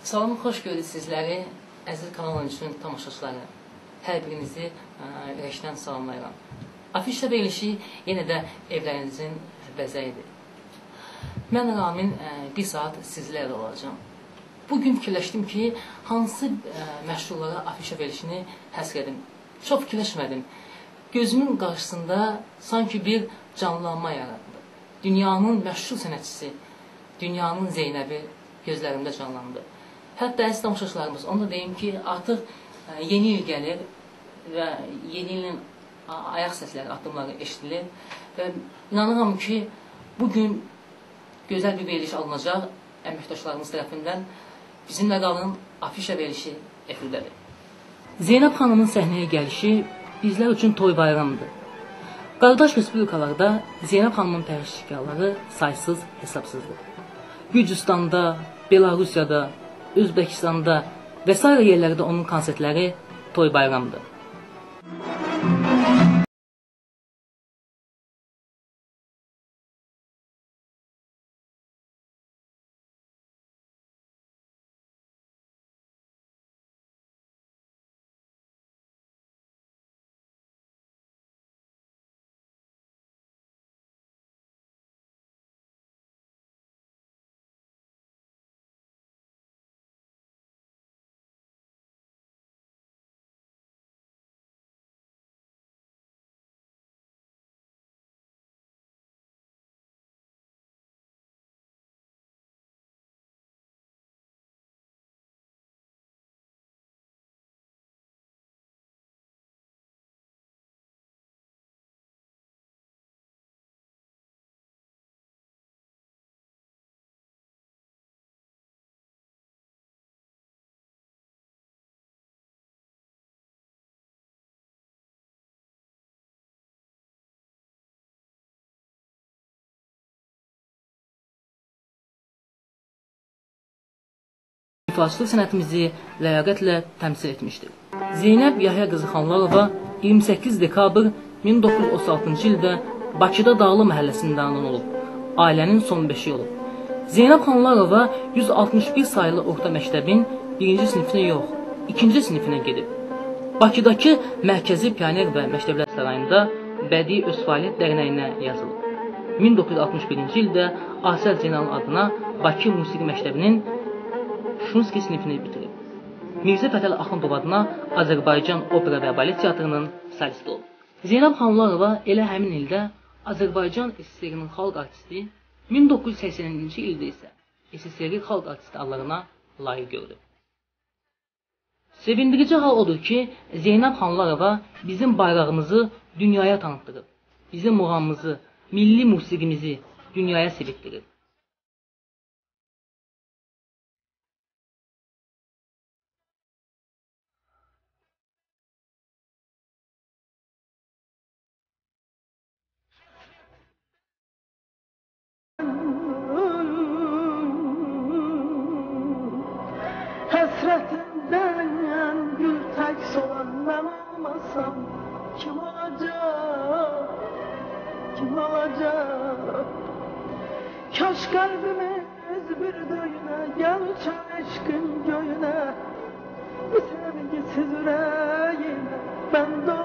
Salam, xoş gördük sizləri, əziz kanal oyuncusunun tamaşaçıları. Hər birinizi ürəkdən salamlayıram. Afişa verilişi yenə də evlərinizin bəzəyidir. Mən Ramin bir saat sizlərlə olacağım. Bugün fikirləşdim ki, hansı məşhurlara afişa verilişini həsr edim. Çox fikirləşmədim. Gözümün qarşısında sanki bir canlanma yarandı. Dünyanın məşhur sənətçisi, dünyanın Zeynəbi gözlərimdə canlandı. Hətta əziz tamaşaçılarımız, onu da deyim ki, artıq yeni il gəlir və yeni ilin ayaq səsləri, addımları eşidilir və inanıram ki, bugün gözəl bir veriliş alınacaq əməkdaşlarımız tərəfindən. Bizimlə qalın, afişa verilişi efirdədir. Zeynəb xanımın səhnəyə gəlişi bizlər üçün toy bayramıdır. Qardaş respublikalarda Zeynəb xanımın pəriştişkarları saysız, hesabsızdır. Gürcüstanda, Belarusiyada, Özbəkistanda və s. yerlərdə onun konsertləri toy bayramıdır. İfaçılıq sənətimizi ləyaqətlə təmsil etmişdir. Zeynəb Yahya qızı Xanlarova 28 dekabr 1936-cı ildə Bakıda Dağlı məhəlləsində anadan olub. Ailənin son beşiyi olub. Zeynəb Xanlarova 161 sayılı orta məktəbin 1-ci sinifinə yox, 2-ci sinifinə gedib. Bakıdakı Mərkəzi Pioner və Məktəblər Sarayında bədii öz fəaliyyət dərnəyinə yazılıb. 1961-ci ildə Asəl Zeynalın adına Bakı Musiqi Məktəbinin Şunski sinifini bitirib. Mirzə Fətəli Axundov adına Azərbaycan Opera və Balet Teatrının solisti olub. Zeynəb Xanlarova elə həmin ildə Azərbaycan SSR-nin xalq artisti, 1980-ci ildə isə SSR xalq artisti adlarına layiq gördü. Sevindirici hal odur ki, Zeynəb Xanlarova bizim bayrağımızı dünyaya tanıtdırıb, bizim muğamımızı, milli musiqimizi dünyaya sevitdirib. Hasretinden gül tek soğan ben olmasam kim olacak, kim olacak? Kaş kalbimiz bir döyüne, gel uçan aşkın göğüne. Bu sevgisiz yüreğime ben